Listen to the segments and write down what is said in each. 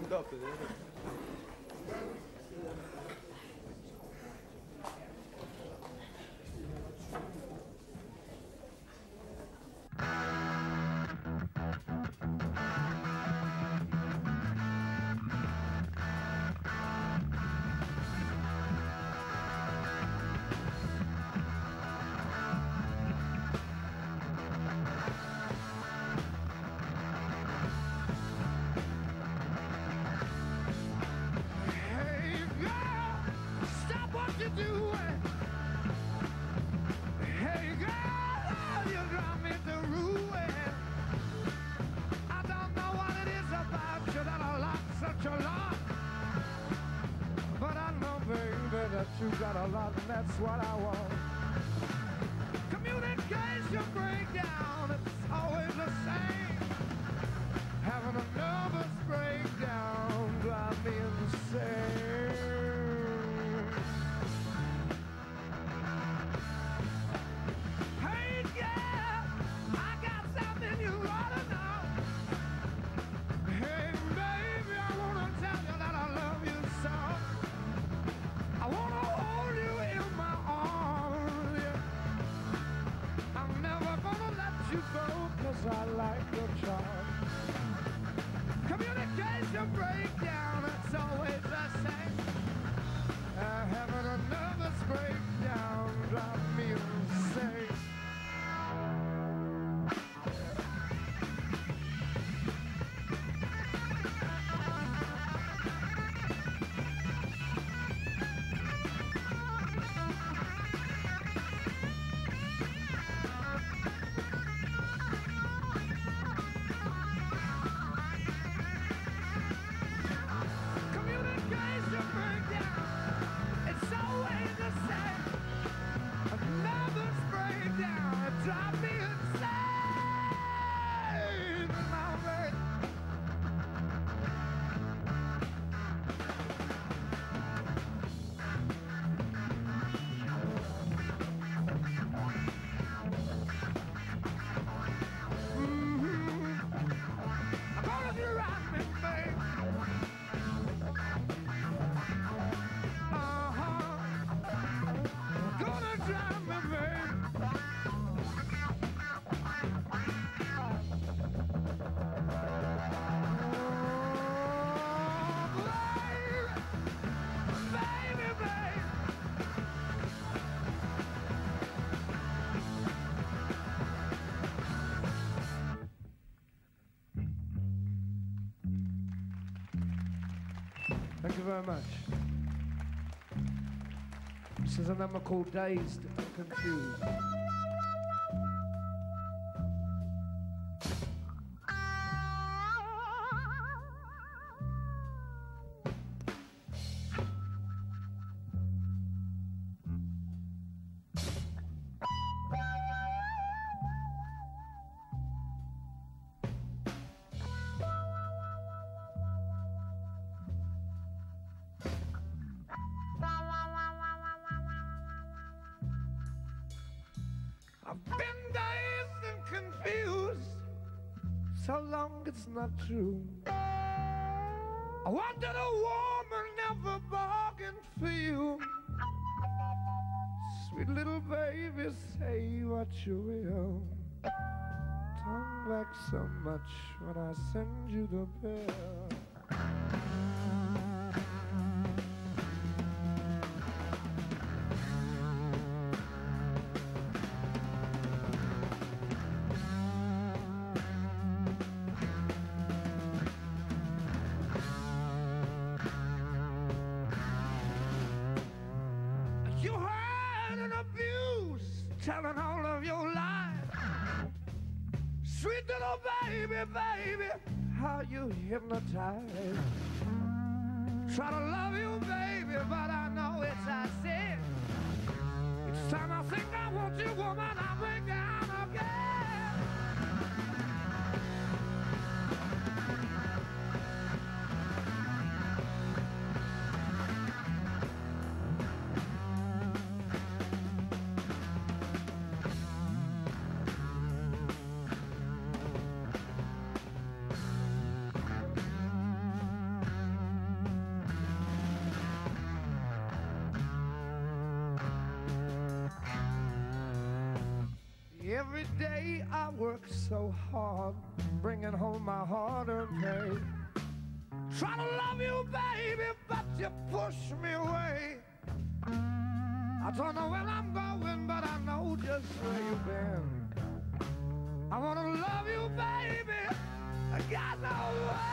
warmed up. You got a lot, and that's what I want. Communication breakdown, it's always the same. Having a nervous breakdown drive me insane. Hey, yeah, I got something you ought to know. Hey, baby, I want to tell you that I love you so. I want to hold you in my arms, yeah. I'm never gonna let you go, 'cause I like your charm. Communication breakdown, it's always the same. Having a nervous breakdown drive me insane. Drive me insane, my baby. I'm gonna drive me, baby. Gonna drive me, baby. Thank you very much. This is a number called Dazed and Confused. I've been dazed and confused so long it's not true. I wanted a woman, never bargained for you. Sweet little baby, say what you will. Turn back so much when I send you the bill. Telling all of your lies. Sweet little baby, baby, how you hypnotize. Try to love you, baby, but I know it's a sin. Each time I think I want you, woman, I break down again. Every day I work so hard, bringing home my hard-earned pay. Try to love you, baby, but you push me away. I don't know where I'm going, but I know just where you've been. I wanna love you, baby, I got no way.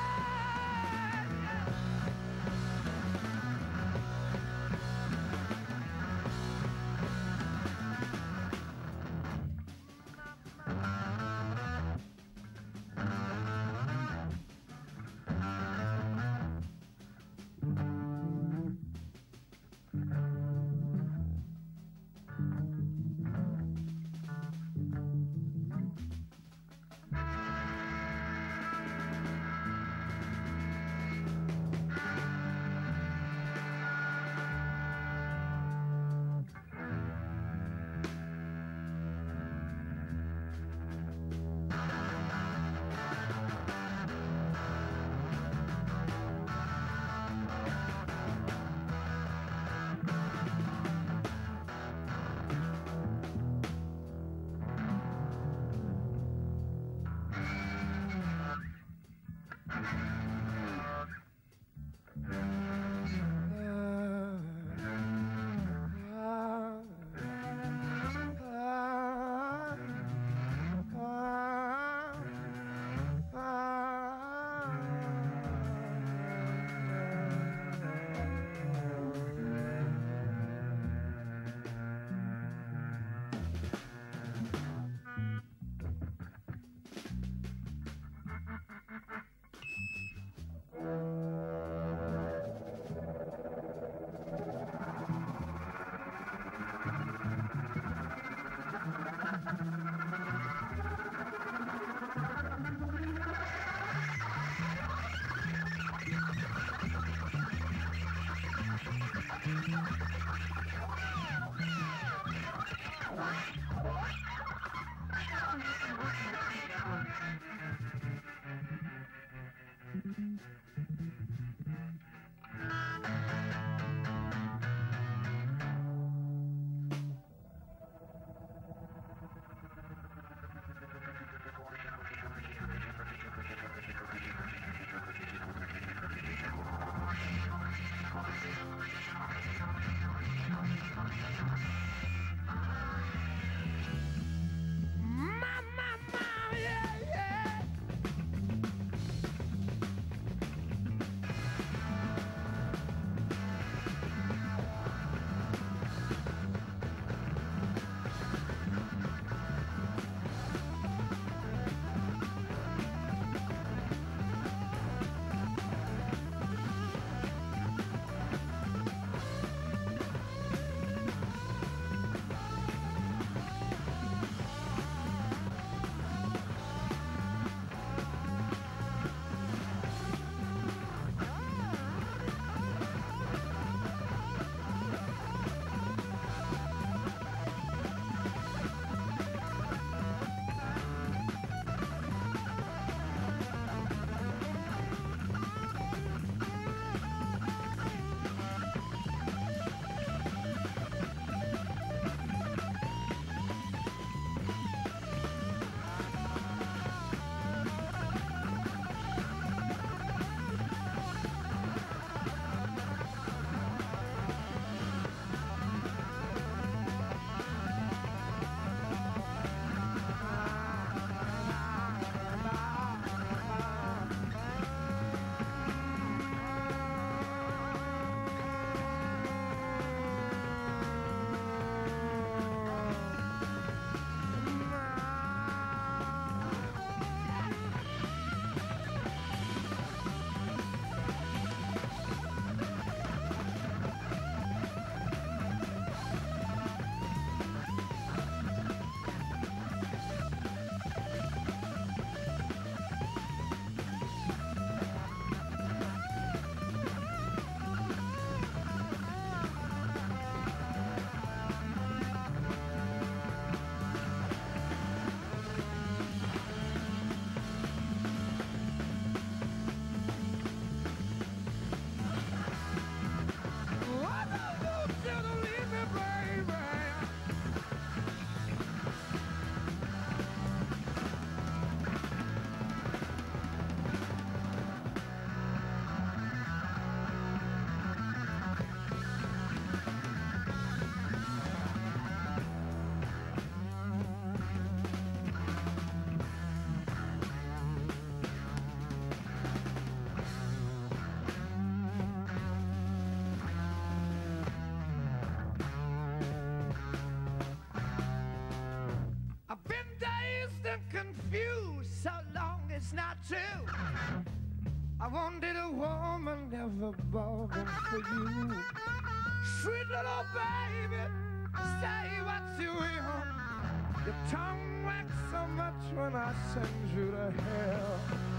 confused so long it's not true. I wanted a woman never bargained for you. Sweet little baby, say what you will. Your tongue wax so much when I send you to hell.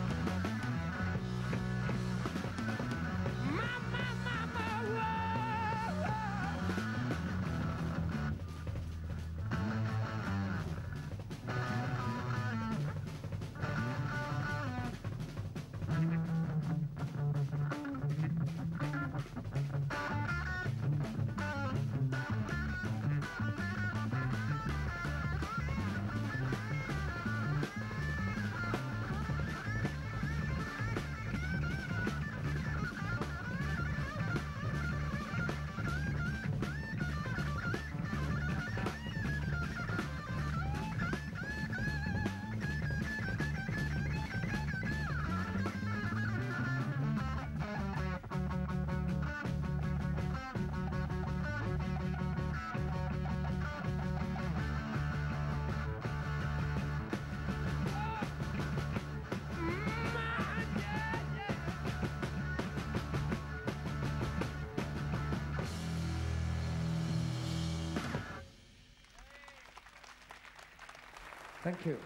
Thank you.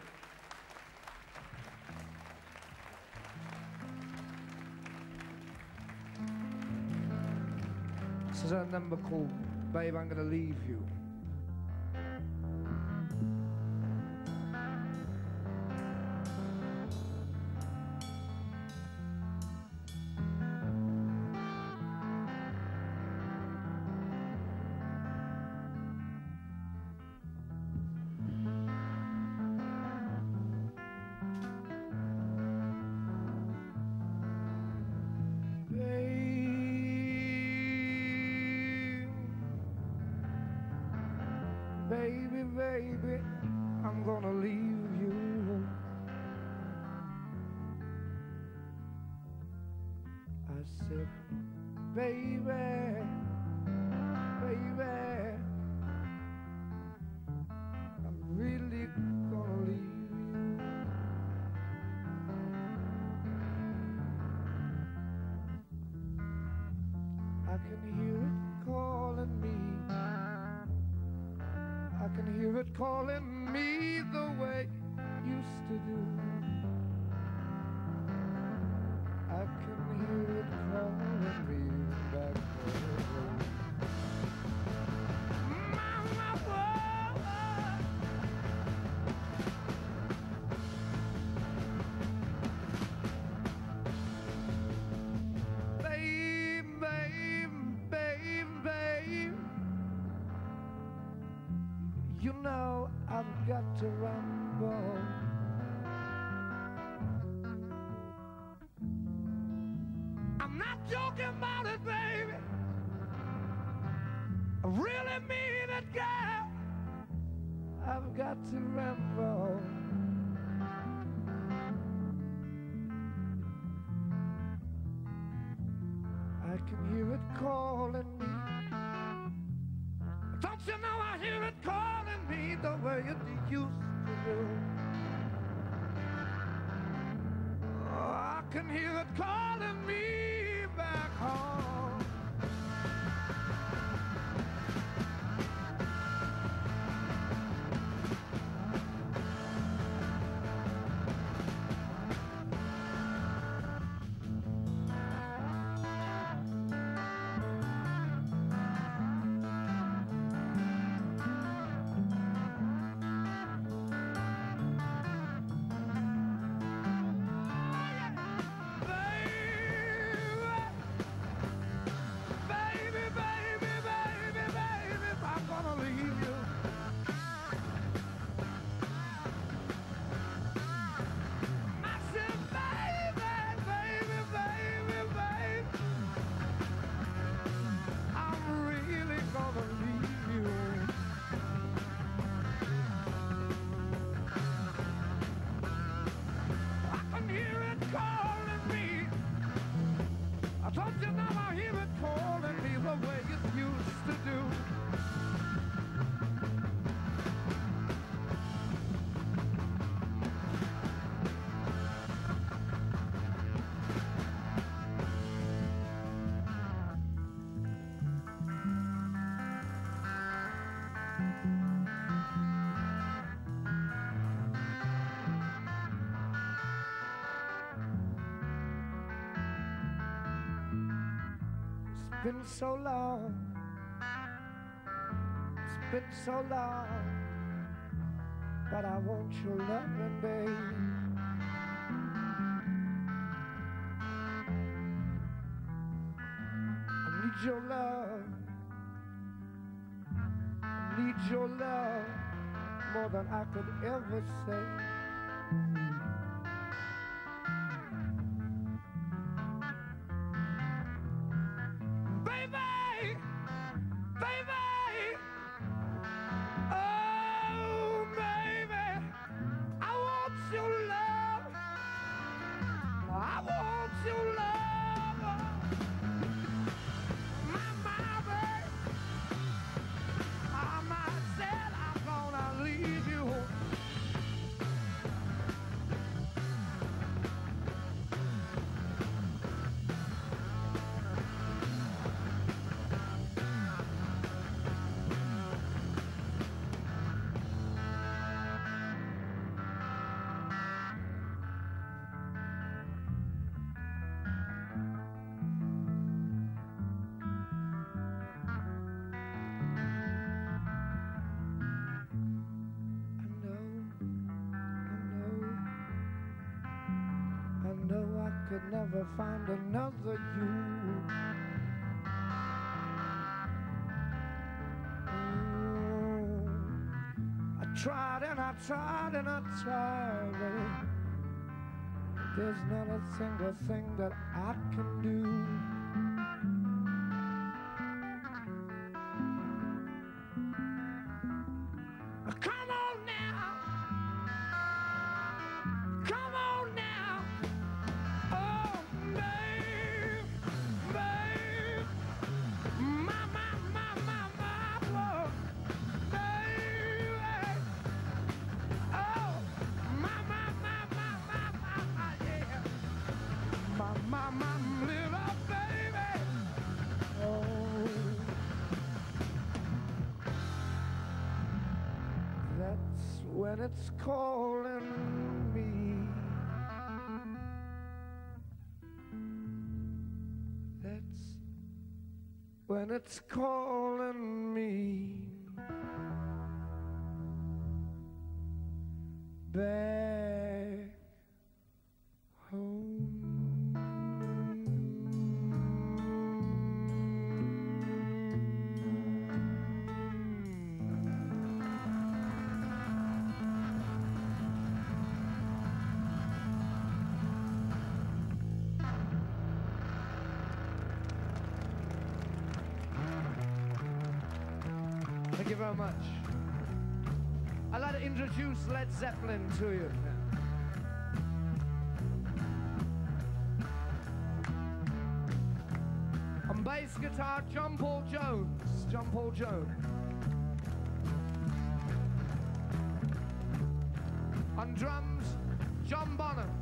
This is a number called Babe, I'm Gonna Leave You. Baby, baby, I'm gonna leave you. I said, baby, baby, I'm really gonna leave you. I can hear it calling me. I can hear it calling me the way it used to do. I can hear it calling me back home. Mama, whoa. Babe, babe, babe, babe. You know I've got to rumble. I'm not joking about it, baby. I really mean it, girl. I've got to rumble. I can hear it calling me. Don't you know I hear it calling me the way it used to do? Oh, I can hear it calling me back home. been so long, it's been so long, but I want your loving, babe. I need your love, I need your love more than I could ever say. Could never find another you. I tried and I tried and I tried, but there's not a single thing that I can do. Come on now, come on now. When it's calling me, that's when it's calling me back home. Thank you very much. I'd like to introduce Led Zeppelin to you. On bass guitar, John Paul Jones. John Paul Jones. On drums, John Bonham.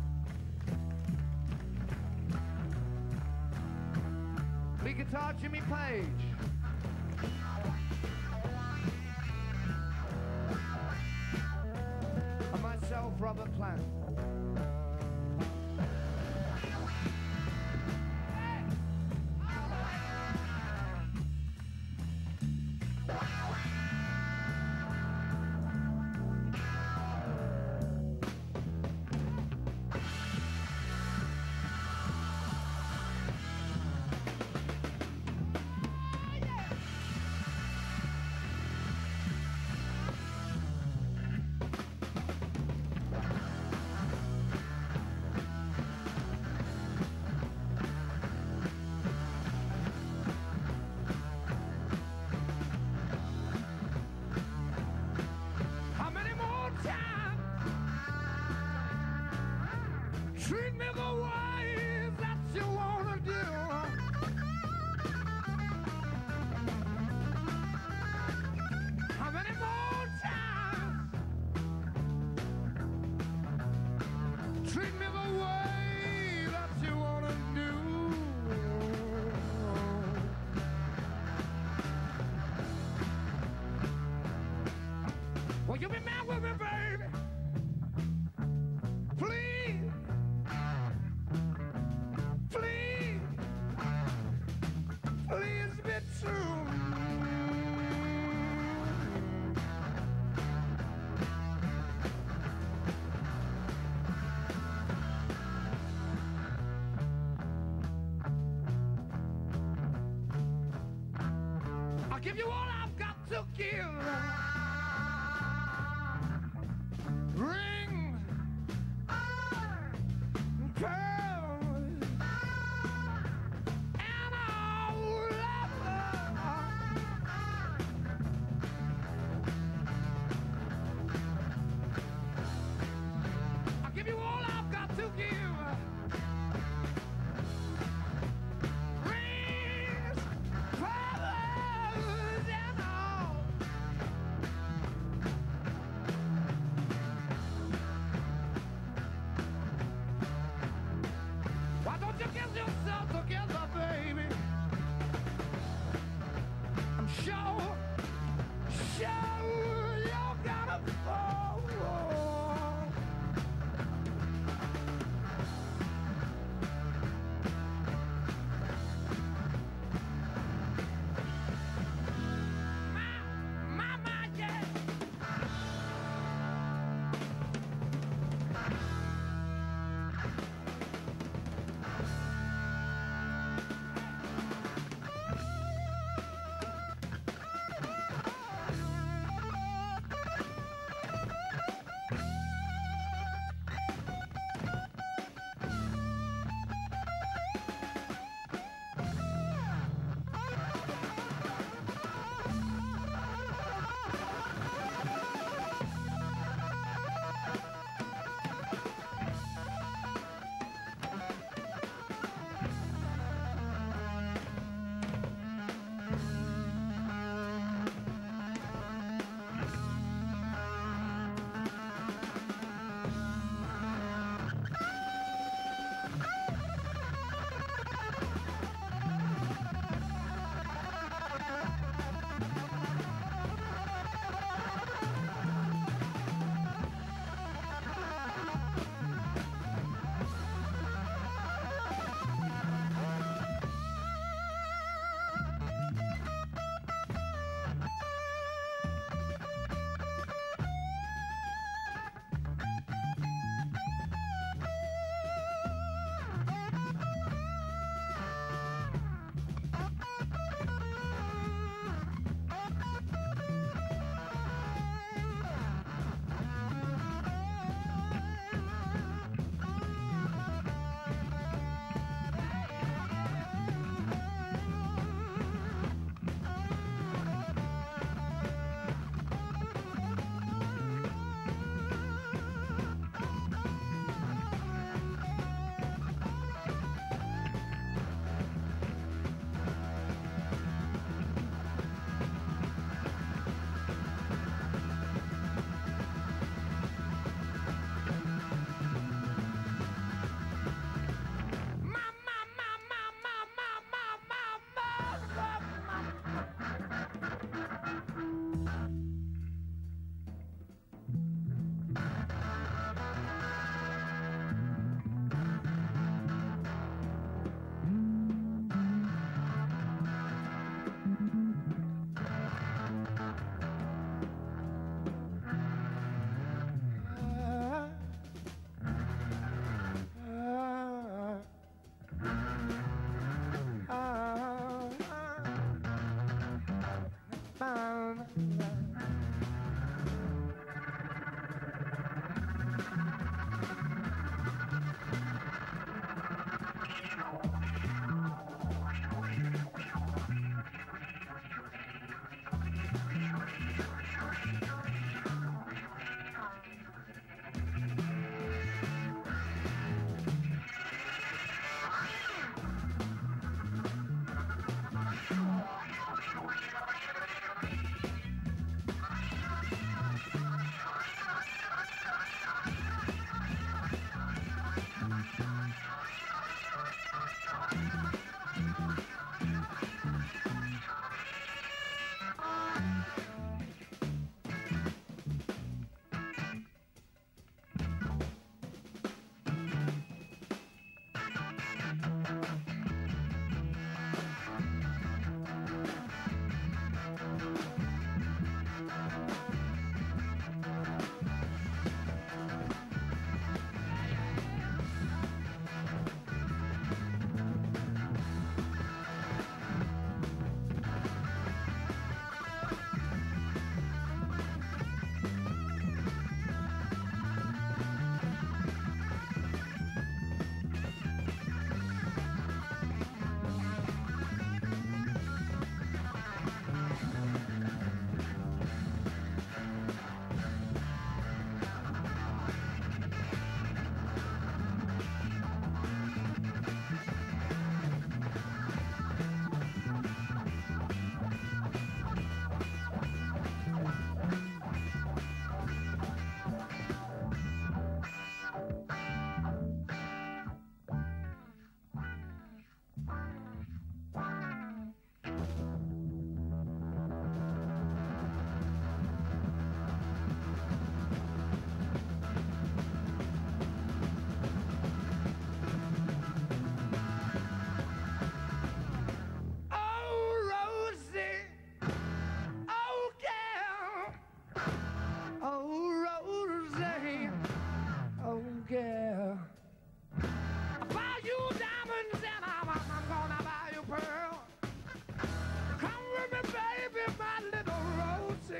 Lead guitar, Jimmy Page. And myself, Robert Plant. please be true. I'll give you all I've got to give. Rings, pearls, and all of I'll give you all I've got to give. Rings, pearls, and all.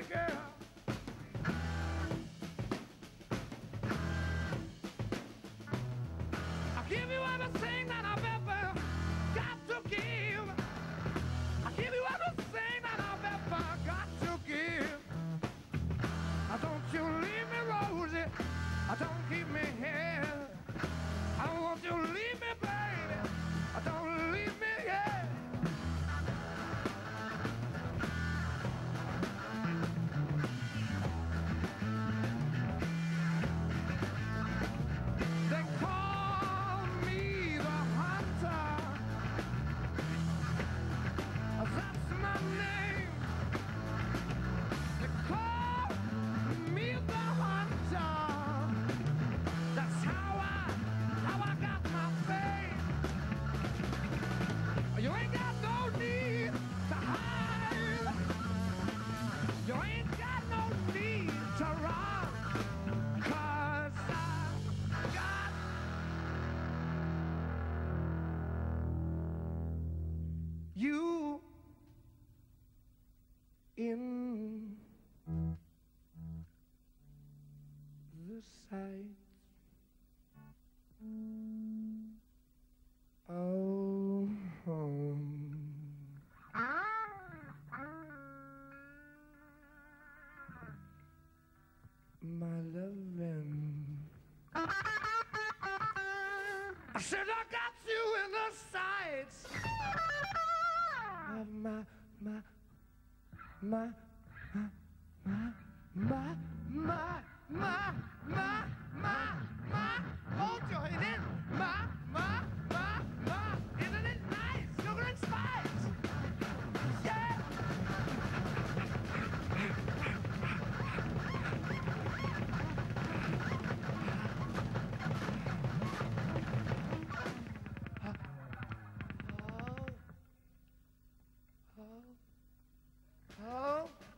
girl. I'll give you everything that I've ever got to give. I'll give you everything that I've ever got to give. Don't you leave me, Rosie. Don't keep me here. I want you to leave me, baby. Don't leave me here. They call me the hunter. That's my name. They call me the hunter. That's how I got my fame. You ain't got no need to hide. You ain't got no need to run. 'Cause I got you in the sight. Oh, my loving. I said I got you in the sights of my hold your head in isn't it nice? Sugar and spice. Yeah. Oh.